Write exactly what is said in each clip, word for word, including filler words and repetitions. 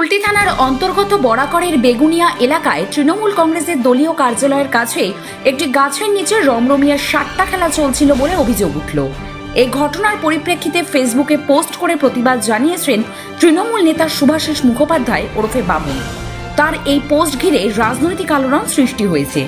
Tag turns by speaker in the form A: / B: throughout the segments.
A: কুলটি থানার অন্তর্গত বড়াকরের বেগুনিয়া এলাকায় তৃণমূল কংগ্রেসের দলীয় কার্যালয়ের কাছে একটি গাছের নিচে রমরমিয়া সাট্টা খেলা চলছিল বলে অভিযোগ উঠল। এই ঘটনার পরিপ্রেক্ষিতে ফেসবুকে পোস্ট করে প্রতিবাদ জানিয়েছেন তৃণমূল নেতা শুভাশিস মুখোপাধ্যায় ওরফে বাবুল। তার এই পোস্ট ঘিরে রাজনৈতিক আলোড়ন সৃষ্টি হয়েছে।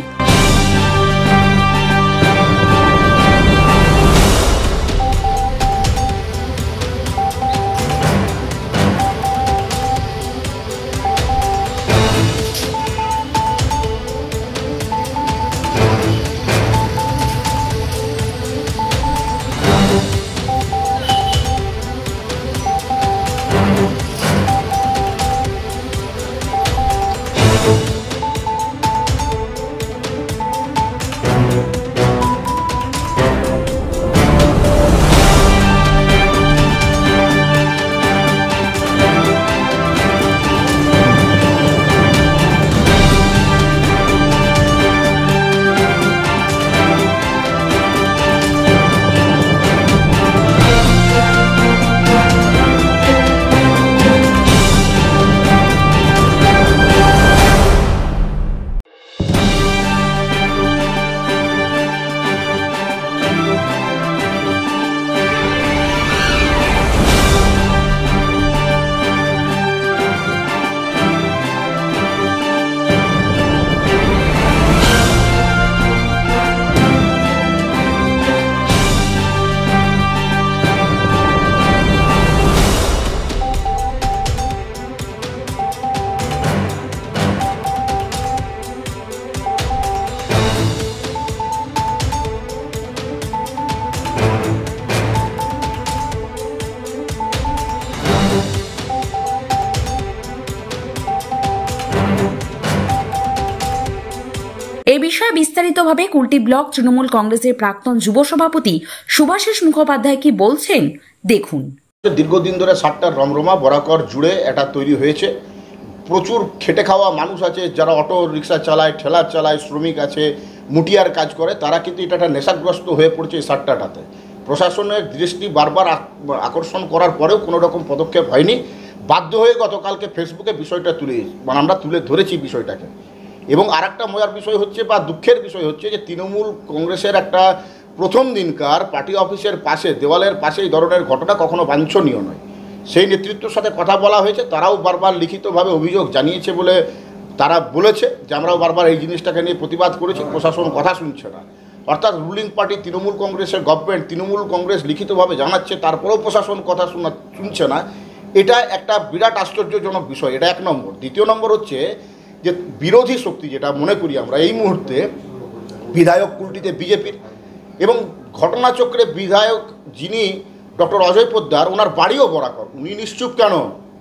A: এই বিষয়ে বিস্তারিতভাবে কুলটি ব্লক তৃণমূল কংগ্রেসের প্রাক্তন যুব সভাপতি শুভাশিস মুখোপাধ্যায় কি বলছেন দেখুন।
B: দীর্ঘদিন ধরে সাতটার রমরমা বরাকর জুড়ে এটা তৈরি হয়েছে। প্রচুর খেটে খাওয়া মানুষ আছে যারা অটো রিক্সা চালায়, ঠেলা চালায়, শ্রমিক আছে, মুটিয়ার কাজ করে, তারা কিন্তু এটা একটা নেশাগ্রস্ত হয়ে পড়ছে এই সাতটাটাতে। প্রশাসনের দৃষ্টি বারবার আকর্ষণ করার পরেও কোনো রকম পদক্ষেপ হয়নি। বাধ্য হয়ে গতকালকে ফেসবুকে বিষয়টা তুলে মানে আমরা তুলে ধরেছি বিষয়টাকে। এবং আর একটা মজার বিষয় হচ্ছে বা দুঃখের বিষয় হচ্ছে যে তৃণমূল কংগ্রেসের একটা প্রথম দিনকার পার্টি অফিসের পাশে দেওয়ালের পাশে এই ধরনের ঘটনা কখনো বাঞ্ছনীয় নয়। সেই নেতৃত্বের সাথে কথা বলা হয়েছে, তারাও বারবার লিখিতভাবে অভিযোগ জানিয়েছে বলে তারা বলেছে যে আমরাও বারবার এই জিনিসটাকে নিয়ে প্রতিবাদ করেছি, প্রশাসন কথা শুনছে না। অর্থাৎ রুলিং পার্টি তৃণমূল কংগ্রেসের গভর্নমেন্ট, তৃণমূল কংগ্রেস লিখিতভাবে জানাচ্ছে, তারপরেও প্রশাসন কথা শোনা শুনছে না। এটা একটা বিরাট আশ্চর্যজনক বিষয়। এটা এক নম্বর। দ্বিতীয় নম্বর হচ্ছে যে বিরোধী শক্তি, যেটা মনে করি আমরা এই মুহূর্তে বিধায়ক কুলটিতে বিজেপির, এবং ঘটনাচক্রে বিধায়ক যিনি ডক্টর অজয় পোদ্দার, ওনার বাড়িও বরাকর, উনি নিশ্চুপ কেন?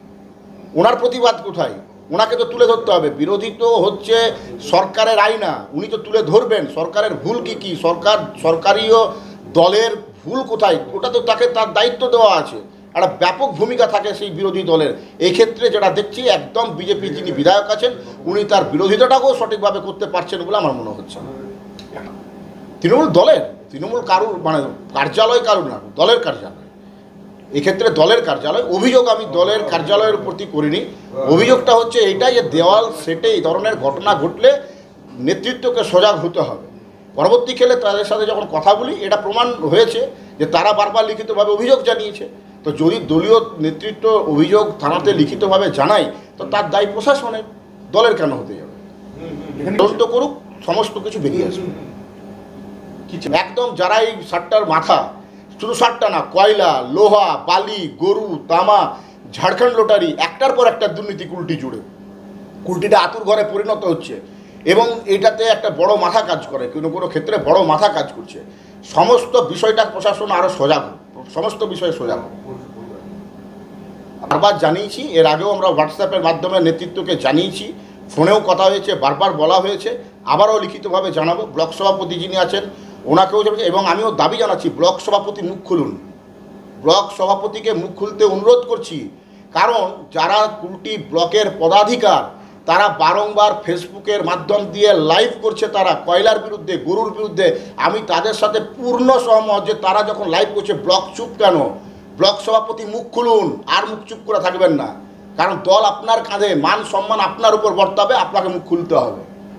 B: ওনার প্রতিবাদ কোথায়? ওনাকে তো তুলে ধরতে হবে। বিরোধী তো হচ্ছে সরকারের আইনা, উনি তো তুলে ধরবেন সরকারের ভুল কী কী, সরকার সরকারিও দলের ভুল কোথায়, ওটা তো তাকে তার দায়িত্ব দেওয়া আছে। একটা ব্যাপক ভূমিকা থাকে সেই বিরোধী দলের। এই ক্ষেত্রে যেটা দেখছি একদম বিজেপি যিনি বিধায়ক আছেন উনি তার বিরোধিতাটাকেও সঠিকভাবে করতে পারছেন বলে আমার মনে হচ্ছে। তৃণমূল দলের তৃণমূল কারুর মানে কার্যালয় কারুর না, দলের কার্যালয়। এক্ষেত্রে দলের কার্যালয়। অভিযোগ আমি দলের কার্যালয়ের প্রতি করিনি। অভিযোগটা হচ্ছে এইটাই যে দেওয়াল সেটে এই ধরনের ঘটনা ঘটলে নেতৃত্বকে সজাগ হতে হবে। পরবর্তীকালে তাদের সাথে যখন কথা বলি এটা প্রমাণ হয়েছে যে তারা বারবার লিখিতভাবে অভিযোগ জানিয়েছে। তো যদি দলীয় নেতৃত্ব অভিযোগ থানাতে লিখিতভাবে জানায় তো তার দায় প্রশাসনের, দলের কেন হতে যাবে? তদন্ত করুক, সমস্ত কিছু বেরিয়ে আসবে। একদম যারা এই সাতটার মাথা, শুধু সাতটা না, কয়লা, লোহা, বালি, গরু, তামা, ঝাড়খণ্ড লটারি, একটার পর একটা দুর্নীতি কুলটি জুড়ে। কুলটিটা আতুর ঘরে পরিণত হচ্ছে এবং এটাতে একটা বড় মাথা কাজ করে, কোনো কোনো ক্ষেত্রে বড় মাথা কাজ করছে। সমস্ত বিষয়টা প্রশাসন আরও সজাগ, সমস্ত বিষয়ে সজাগ। বারবার জানিয়েছি, এর আগেও আমরা হোয়াটসঅ্যাপের মাধ্যমে নেতৃত্বকে জানিয়েছি, ফোনেও কথা হয়েছে, বারবার বলা হয়েছে, আবারও লিখিতভাবে জানাবো। ব্লক সভাপতি যিনি আছেন ওনাকেও জানিয়েছি এবং আমিও দাবি জানাচ্ছি ব্লক সভাপতি মুখ খুলুন। ব্লক সভাপতিকে মুখ খুলতে অনুরোধ করছি, কারণ যারা কুলটি ব্লকের পদাধিকার তারা বারংবার ফেসবুকের মাধ্যম দিয়ে লাইভ করছে, তারা কয়লার বিরুদ্ধে, গরুর বিরুদ্ধে। আমি তাদের সাথে পূর্ণ সহমত যে তারা যখন লাইভ করছে ব্লক চুপ কেন? ব্লক সভাপতি মুখ খুলুন, আর মুখ চুপ করে থাকবেন না। কারণ দল আপনার কাঁধে, মান সম্মান আপনার উপর বর্তাবে, আপনাকে মুখ খুলতে হবে।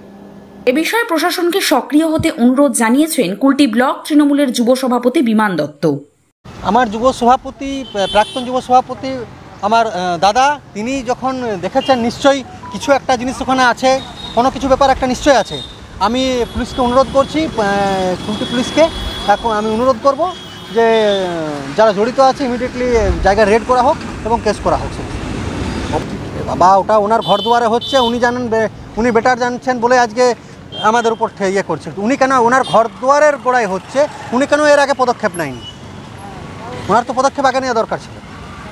A: এ বিষয়ে প্রশাসনকে সক্রিয় হতে অনুরোধ জানিয়েছেন কুলটি ব্লক তৃণমূলের যুব সভাপতি বিমান দত্ত।
C: আমার যুব সভাপতি, প্রাক্তন যুব সভাপতি আমার দাদা, তিনি যখন দেখেছেন নিশ্চয়ই কিছু একটা জিনিস ওখানে আছে, কোনো কিছু ব্যাপার একটা নিশ্চয় আছে। আমি পুলিশকে অনুরোধ করছি, কুলটি পুলিশকে এখন আমি অনুরোধ করব যে যারা জড়িত আছে ইমিডিয়েটলি জায়গা রেড করা হোক এবং কেস করা হোক। বাবা, ওটা ওনার ঘর দুয়ারে হচ্ছে, উনি জানেন, উনি বেটার জানছেন বলে আজকে আমাদের উপর ইয়ে করছে। উনি কেন, ওনার ঘর দুয়ারের গোড়ায় হচ্ছে, উনি কেন এর আগে পদক্ষেপ নেয়নি? ওনার তো পদক্ষেপ আগে নেওয়া দরকার ছিল।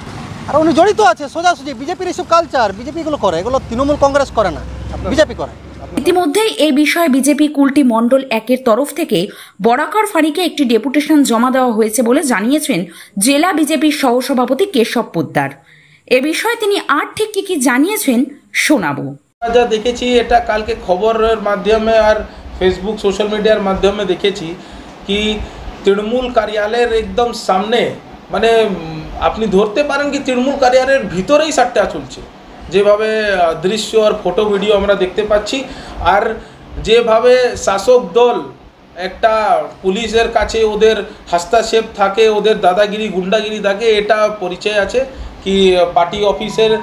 C: আর উনি জড়িত আছে সোজাসুজি। বিজেপির এইসব কালচার, বিজেপি এগুলো করে, এগুলো তৃণমূল কংগ্রেস করে না, বিজেপি করে।
A: ইতিমধ্যেই এই বিষয়ে বিজেপি কুলটি মণ্ডল একের তরফ থেকে বরাকর ফাঁড়িকে একটি ডেপুটেশন জমা দেওয়া হয়েছে বলে জানিয়েছেন জেলা বিজেপির সহসভাপতি কেশব পোদ্দার। এ বিষয়ে তিনি আর ঠিক কি কি জানিয়েছেন শোনাবো।
D: যা দেখেছি, এটা কালকে খবরের মাধ্যমে আর ফেসবুক সোশ্যাল মিডিয়ার মাধ্যমে দেখেছি কি তৃণমূল কার্যালয়ের একদম সামনে, মানে আপনি ধরতে পারেন কি তৃণমূল কার্যালয়ের ভিতরেই সাট্টা চলছে, যেভাবে দৃশ্য আর ফটো ভিডিও আমরা দেখতে পাচ্ছি। আর যেভাবে শাসক দল একটা পুলিশের কাছে ওদের হস্তক্ষেপ থাকে, ওদের দাদাগিরি গুন্ডাগিরি থাকে, এটা পরিচয় আছে কি পার্টি অফিসের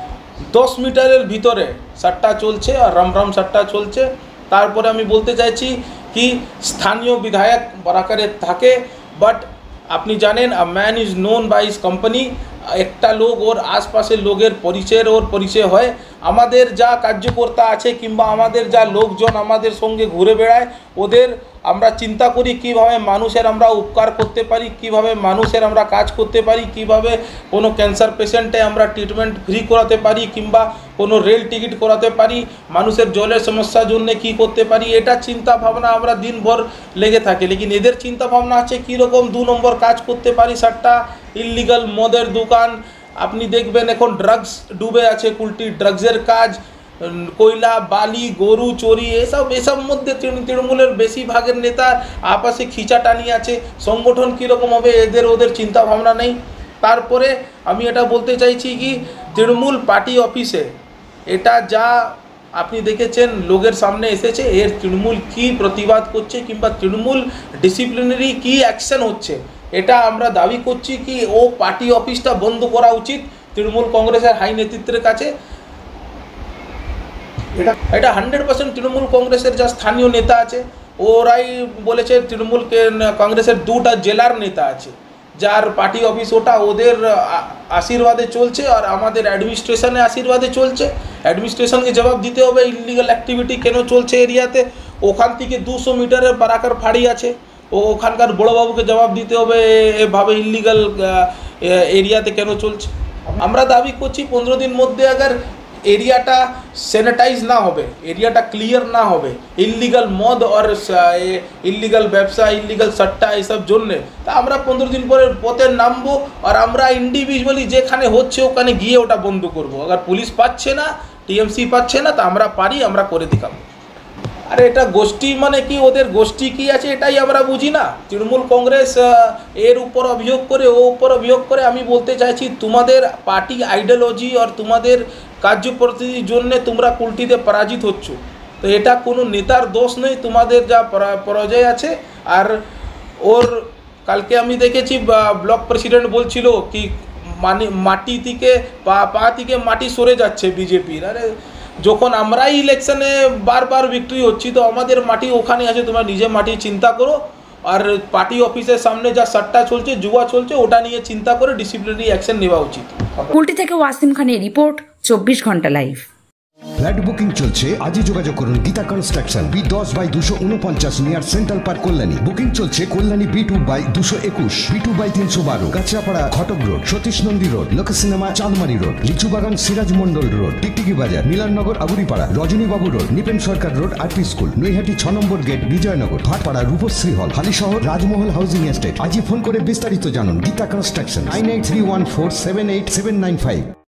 D: দশ মিটারের ভিতরে সাট্টা চলছে আর রামরাম সাট্টা চলছে। তারপরে আমি বলতে চাইছি কি স্থানীয় বিধায়ক বরাকরে থাকে, বাট আপনি জানেন a man is known by his company. একটা লোক ওর আশপাশের লোকের পরিচয়ের ওর পরিচয় হয়। আমাদের যা কার্যকর্তা আছে কিংবা আমাদের যা লোকজন আমাদের সঙ্গে ঘুরে বেড়ায়, ওদের আমরা চিন্তা করি কিভাবে মানুষের আমরা উপকার করতে পারি, কিভাবে মানুষের আমরা কাজ করতে পারি, কিভাবে কোনো ক্যান্সার পেশেন্টে আমরা ট্রিটমেন্ট ফ্রি করাতে পারি কিংবা কোনো রেল টিকিট করাতে পারি, মানুষের জলের সমস্যার জন্য কি করতে পারি, এটা চিন্তা ভাবনা আমরা দিনভর লেগে থাকি। লেকিন এদের চিন্তা ভাবনা আছে কীরকম দু নম্বর কাজ করতে পারি। সাতটা ইললিগাল মদের দোকান, আপনি দেখবেন এখন ড্রাগস ডুবে আছে, কুলটি ড্রাগসের কাজ, কয়লা বালি গরু চুরি, এসব এসব মধ্যে তৃণমূলের বেশিরভাগের নেতার আপসে খিচাটানি আছে। সংগঠন কীরকম হবে এদের ওদের চিন্তা ভাবনা নেই। তারপরে আমি এটা বলতে চাইছি কি তৃণমূল পার্টি অফিসে এটা যা আপনি দেখেছেন লোকের সামনে এসেছে, এর তৃণমূল কি প্রতিবাদ করছে কিংবা তৃণমূল ডিসিপ্লিনারি কি অ্যাকশন হচ্ছে, এটা আমরা দাবি করছি কি ও পার্টি অফিসটা বন্ধ করা উচিত তৃণমূল কংগ্রেসের হাই নেতৃত্বের কাছে। এটা এটা হান্ড্রেড পার্সেন্ট তৃণমূল কংগ্রেসের যা স্থানীয় নেতা আছে ওরাই বলেছে। তৃণমূল কংগ্রেসের দুটা জেলার নেতা আছে যার পার্টি অফিস ওটা ওদের আশীর্বাদে চলছে আর আমাদের অ্যাডমিনিস্ট্রেশনের আশীর্বাদে চলছে। অ্যাডমিনিস্ট্রেশনকে জবাব দিতে হবে ইললিগাল অ্যাক্টিভিটি কেন চলছে এরিয়াতে। ওখান থেকে দুশো মিটারের বারাকার ফাঁড়ি আছে, ও ওখানকার বড়োবাবুকে জবাব দিতে হবে এভাবে ইললিগাল এরিয়াতে কেন চলছে। আমরা দাবি করছি পনেরো দিন মধ্যে আগার এরিয়াটা স্যানিটাইজ না হবে, এরিয়াটা ক্লিয়ার না হবে ইললিগাল মদ আর ইললিগাল ব্যবসা ইললিগাল সট্টা এসব জন্যে, তা আমরা পনেরো দিন পরে পথে নামবো আর আমরা ইন্ডিভিজুয়ালি যেখানে হচ্ছে ওখানে গিয়ে ওটা বন্ধ করবো। আবার পুলিশ পাচ্ছে না, টিএমসি পাচ্ছে না, তা আমরা পারি, আমরা করে দেখাবো। আরে এটা গোষ্ঠী মানে কি, ওদের গোষ্ঠী কি আছে এটাই আমরা বুঝি না। তৃণমূল কংগ্রেস এর উপর অভিযোগ করে ও উপর অভিযোগ করে। আমি বলতে চাইছি তোমাদের পার্টি আইডিওলজি আর তোমাদের কার্যপদ্ধতির জন্য তোমরা কুলটিতে পরাজিত হচ্ছ, তো এটা কোনো নেতার দোষ নেই, তোমাদের যা পরাজয় আছে। আর ওর কালকে আমি দেখেছি ব্লক প্রেসিডেন্ট বলছিল কি মানে মাটি থেকে পা পা থেকে মাটি সরে যাচ্ছে বিজেপির। আরে যখন আমরাই ইলেকশনে বারবার বিক্রি হচ্ছি তো আমাদের মাটি ওখানে আছে, তোমরা নিজে মাটি চিন্তা করো। আর পার্টি অফিসের সামনে যা সাট্টা চলছে জুয়া চলছে ওটা নিয়ে চিন্তা করে ডিসিপ্লিনারি অ্যাকশন নেওয়া উচিত।
A: কুলটি থেকে ওয়াসিম খানের রিপোর্ট, চব্বিশ ঘন্টা লাইভ।
E: ফ্ল্যাট বুকিং চলছে, আজই যোগাযোগ করুন গীতা কনস্ট্রাকশন, বি দশ বাই দুশো উনপঞ্চাশ near central park Kalyani. Booking চলছে কল্যাণী বি টু বাই দুশো একুশ, বি টু বাই তিনশো বারো, Kanchrapara Ghatak road, Satish Nandi road, Lok cinema Chandmari road, Lichubagan Siraj Mondal road, Tiktiki Bazar, Milannagar Aguripara, Rajanibabu road, Nipen Sarkar road, RP school, Naihati ছ নম্বর gate, Bijaynagar, Bhatpara, Rupashree hall, Halisahar, Rajmahal housing estate. আজই ফোন করে বিস্তারিত জানুন Geeta construction, nine eight three one four seven eight seven nine five.